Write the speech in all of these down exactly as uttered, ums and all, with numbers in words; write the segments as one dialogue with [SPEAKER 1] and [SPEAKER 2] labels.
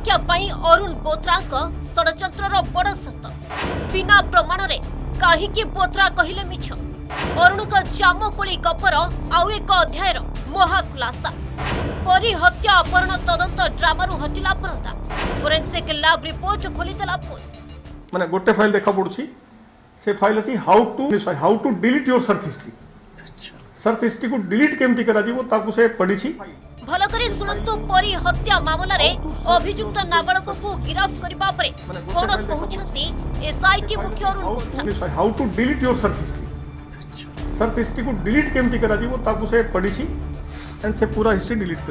[SPEAKER 1] सुरक्षा पाई अरुण बोथरा षड्यंत्र बड़ सत बिना प्रमाण रे कहीं बोथरा कहले मिछ अरुण का जामकोली गपर आउ एक अध्यायर महाखुलासा परी हत्या अपहरण तदंत ड्रामारू हटिला परंता फोरेंसिक लैब रिपोर्ट खोलीदेला फोन
[SPEAKER 2] माने गोटे फाइल देखा पड़ुछि से फाइल अछि how to how to delete your search history search history को डिलीट केमती करा जीवो ताकू से पढ़ी छी
[SPEAKER 1] भल करी सुनंतु परी हत्या मामला रे अभियुक्त नाबालक को गिरफ्त करबा परे कोन कहउछंती एसआईटी मुख्य Arun Bothra
[SPEAKER 2] how to delete your search history search history को डिलीट केमती करा जीवो ताकू से पढ़ी छी एंड से पूरा हिस्ट्री डिलीट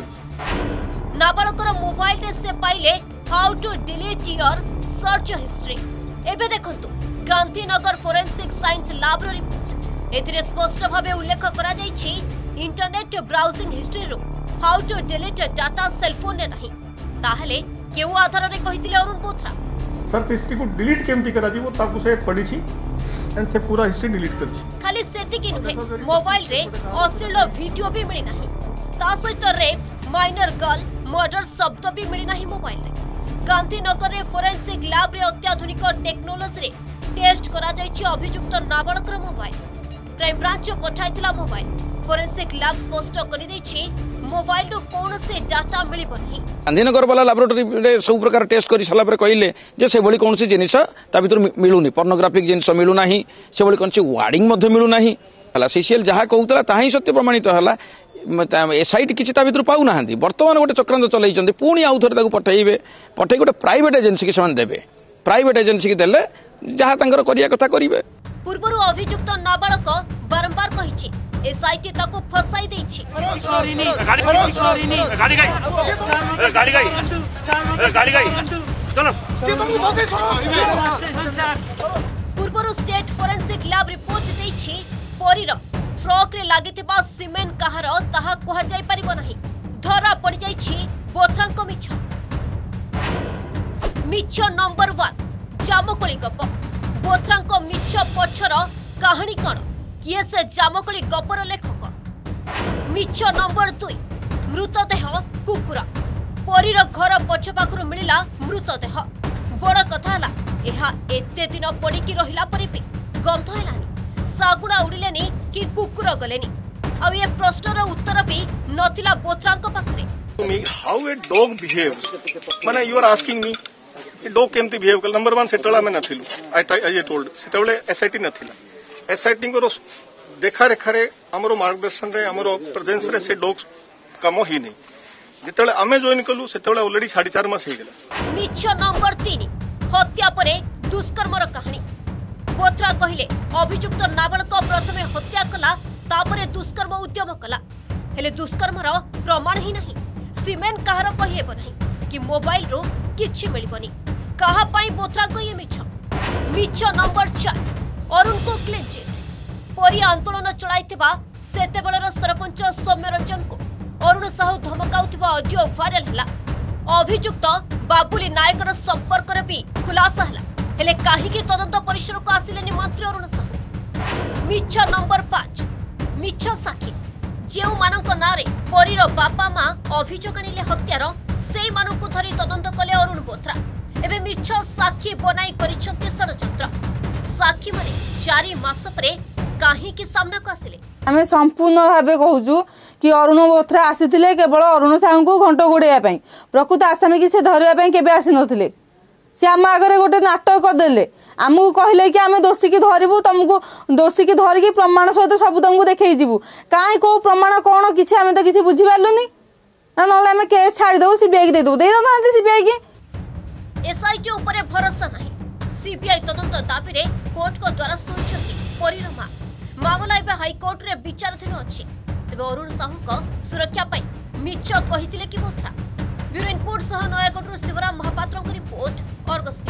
[SPEAKER 2] कर
[SPEAKER 1] नाबालकर मोबाइल रे से पाइले how to delete your search history एबे देखंतु गांधीनगर फोरेंसिक साइंस लैब रो रिपोर्ट एथिरे स्पष्ट भाबे उल्लेख करा जायछि इंटरनेट ब्राउजिंग हिस्ट्री रो how to delete data cell phone ने नहीं ताहले केउ आधार रे कहितिले अरुण बोथरा
[SPEAKER 2] सर्च हिस्ट्री को डिलीट केमती करा जीवो ताकू से पढ़ी छी एंड से पूरा हिस्ट्री डिलीट कर छी
[SPEAKER 1] खाली सेति कि नुहे मोबाइल रे अश्लील वीडियो भी मिली नहीं ता सहित रेप माइनर गर्ल मर्डर शब्द भी मिली नहीं मोबाइल रे गांधीनगर रे फोरेंसिक लैब रे अत्याधुनिक टेक्नोलोजी रे टेस्ट करा जायछि अभियुक्त नाबालकर मोबाइल क्राइम ब्रांच पठाइथिला मोबाइल फोरेंसिक लैब स्पष्ट करि दैछि मोबाइल रो कोन से डाटा मिलिबो नहीं
[SPEAKER 3] गांधीनगर वाला लैबोरेटरी रे सब प्रकार टेस्ट करि सला पर कहिले जे से भली कोन से जिनिस ता भीतर मिलुनी पोर्नोग्राफिक जिनिस मिलु नाही से भली कोन से वार्डिंग मध्ये मिलु नाही हला सीसीएल जहा कहउतला ताही सत्य प्रमाणित हला एसआईटी किछि ता भीतर पाउ नाहंती वर्तमान गोटे चक्रांत चलैचंती पुणी आउ थरे ताकू पठाइबे पठाई गोटे प्राइवेट एजेंसी के समान देबे प्राइवेट एजेंसी के देले जहा तांकर करिया कथा करिवे
[SPEAKER 1] पूर्वरु अभियुक्त नाबालक बारंबार कहिछि एसआईटी ताको फसाई दैछि
[SPEAKER 4] गाड़ी गाड़ी गाड़ी गाड़ी गाड़ी गाड़ी चलो
[SPEAKER 1] पूर्वरु स्टेट फोरेंसिक लैब रिपोर्ट दैछि परीर फ्रॉक रे लागितिबा सीमेंट कहार ताहा कहा जाय परिबो नाही धरा पड़ी जायछि बोथरांक मिछ मिछ नंबर वन जामकोली गप बोथरांक मिछ पछर कहानी कोन किए से जामकोली गपर लेखक मिछ नंबर दुई मृतदेह कुकुरा परीर घर पछ पाखरु मिलिला मृतदेह बड़ कथा हला एहा एते दिन पड़िकी रहिला परे भी गंध हेलानी सागुड़ा उड़िलेनी कि कुकुर गलेनी आ ये प्रश्नर उत्तर भी नथिला बोथरांक पाखरे
[SPEAKER 2] हाउ ए डॉग बिहेव्स माने you are asking me a dog केमती बिहेव कर नंबर वन सेटला में नथिलु आई आई टोल्ड सेटले एसआईटी नथिला एसआईटी को देखा रेखा रे हमरो मार्गदर्शन रे हमरो प्रेजेंस रे से डॉग काम ही नहीं जेतले आमे जॉइन कलु सेतले ऑलरेडी साढ़े चार मास हे गेला
[SPEAKER 1] मिछ नंबर तीन हत्या परे दुष्कर्मर कहानी बोथरा कहिले अभियुक्त नाबालक प्रथमे हत्या कला तापरे दुष्कर्म उद्यम कला हेले दुष्कर्मर प्रमाण ही नहीं सीमेंट कहार कहिएब नहीं कि मोबाइल रो किछि मिलिबनी कहा पाई बोथरा कहिए मिछ मिछ नंबर चार अरुण को क्लीन चिट परी आंदोलन चलाइतिबा सेतेबेलर सरपंच सौम्य रंजन को अरुण साहू धमकाउतिबा ऑडियो वायरल हला अभियुक्त बाबुली नायकर संपर्क रे भी खुलासा हला हेले काहीकि तदंत परिसर को आसिलेनी मंत्री अरुण साहू मिछ नंबर पाँच मिछ साखी जेउ मानक नारे परीर बापा मां अभियोग आनिले हत्यार सेई मानकु धरी तदंत कले अरुण बोथरा एबे मिछ साखी बनाई करिसंते षड्यंत्र साखी माने चारि मास परे काहीकि सामना को आसिले
[SPEAKER 5] आमे संपूर्ण भाबे कहूछु कि अरुण बोथरा आसीथिले केवल अरुण साहू को घंटो गोड़ेया पई प्रकृत आसामी कि से धरिया पई केबे आसी नथिले से आम आगे गोटे नाटक करदे आमको कहले कि आम दोषी की धरबू तुमको दोषी की धरिकी प्रमाण सहित सब तुमको देखई जीवु कहीं कौ प्रमाण कौन किसी आम तो किसी बुझीपारूनी ना ना आम केस छाड़देबू सीबीआई की देदेबू दे दे सीबीआई की
[SPEAKER 1] एसआईटी ऊपर भरोसा नहीं सीबीआई तदंत दाबी रे कोर्ट को द्वारा सुनिछंती परीर मां मामला एबे हाईकोर्ट रे विचाराधीन अछि तेबे अरुण साहू को सुरक्षा पई मिछ कहितिले कि बोथरा ब्यूरो इनपुट सह नयागढ़ शिवराम महापात्र रिपोर्ट अर्गस।